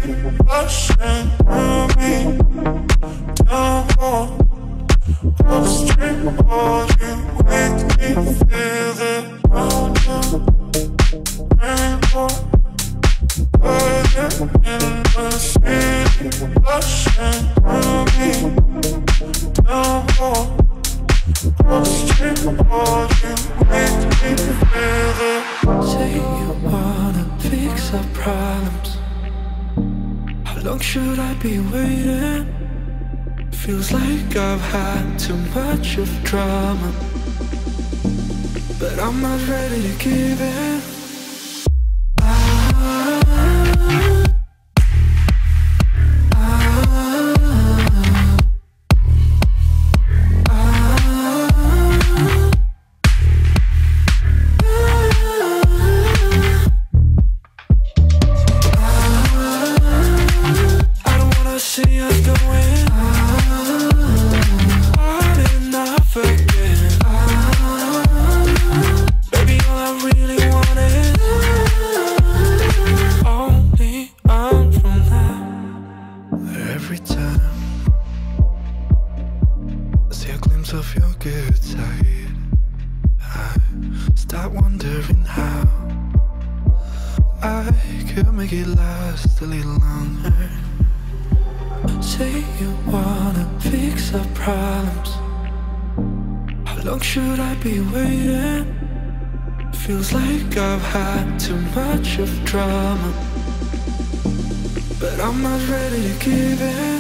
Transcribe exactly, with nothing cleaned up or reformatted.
rushing through me. Down more, upstream, all you make me feel it. Mountain, rainbow, burning in the city, rushing through me. Down more, upstream, all you make me feel it. Say you wanna fix our problems. How long should I be waiting? Feels like I've had too much of drama, but I'm not ready to give in. Feels like I've had too much of drama, but I'm not ready to give in.